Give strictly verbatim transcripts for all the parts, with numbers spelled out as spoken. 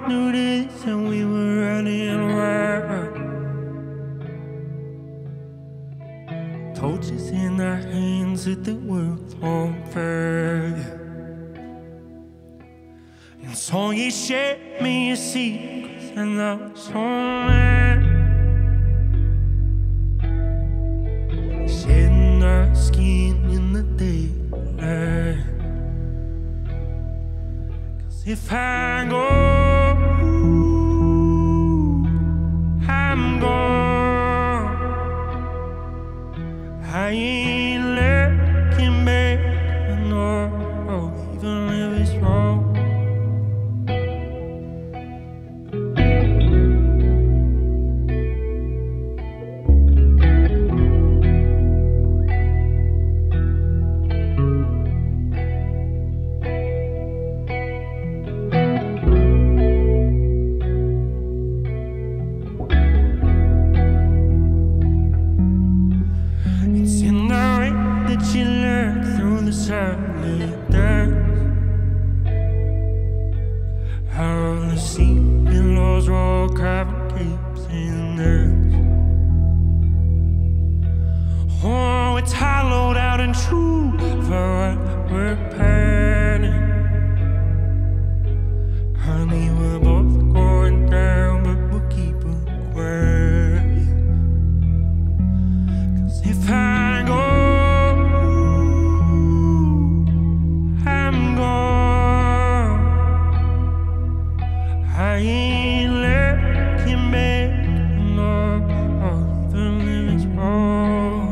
both knew this and we were running around. Torches in our hands set the world on fire. And so you shared me your secrets and I was home. Shedding our skin in the daylight. Cause if I go, I'm gone. I ain't looking back, no, even if it's wrong. She lurked through the silent dance. Out of the sea billows roll carving capes and nerves. Oh, it's hollowed out and true for what we're planning. Honey, we're both going down, but we'll keep it quiet. Cause if I go, I ain't looking back, no, even if it's wrong.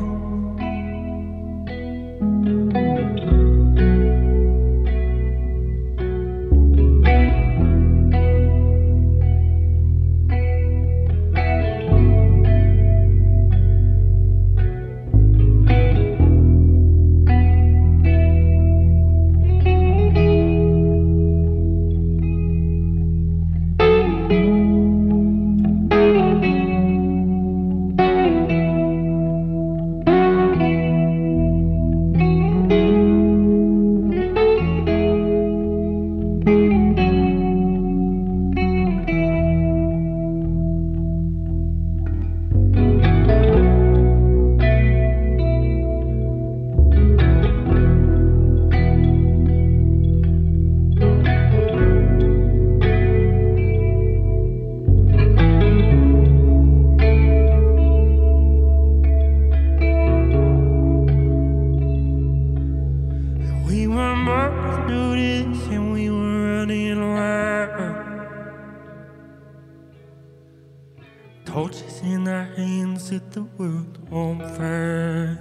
We were both knew this and we were running around. Torches in our hands set the world on fire.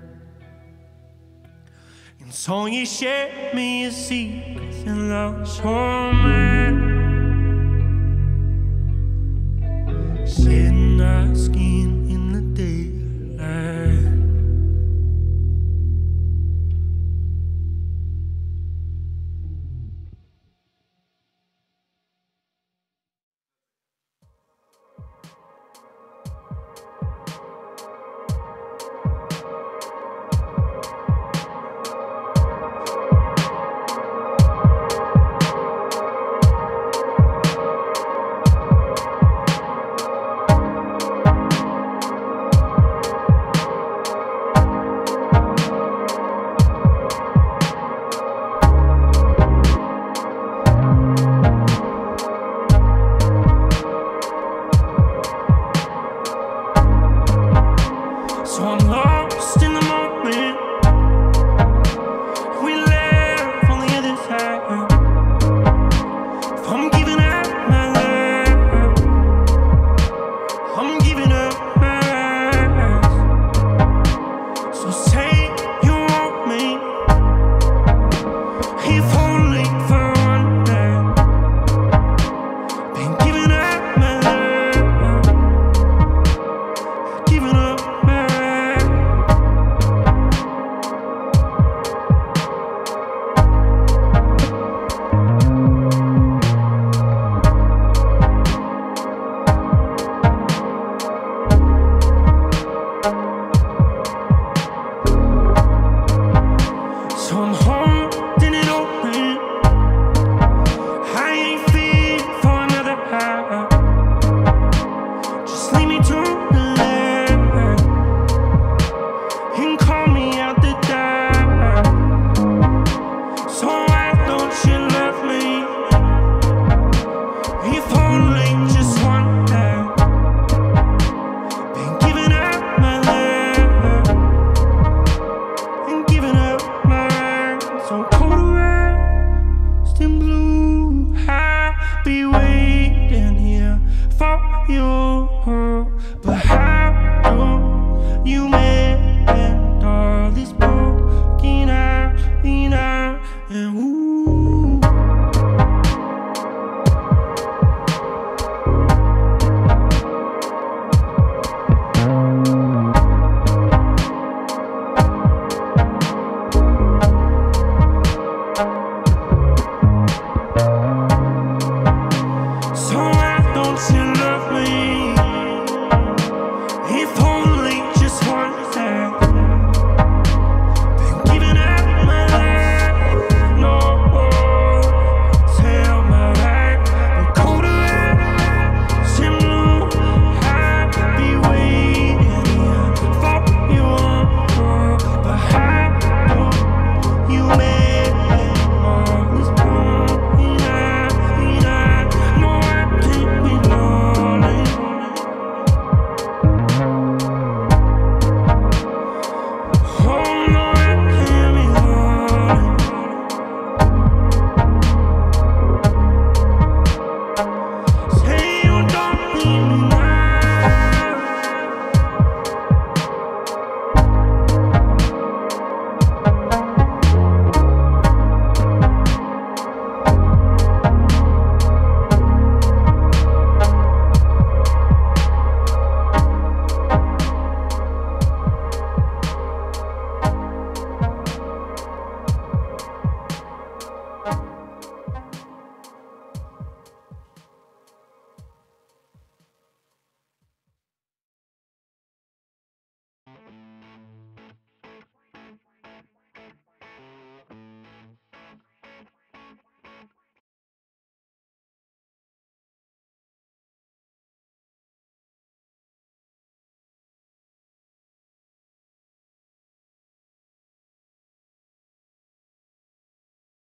And so you shared me your secrets and lost your mind. Shedding our skin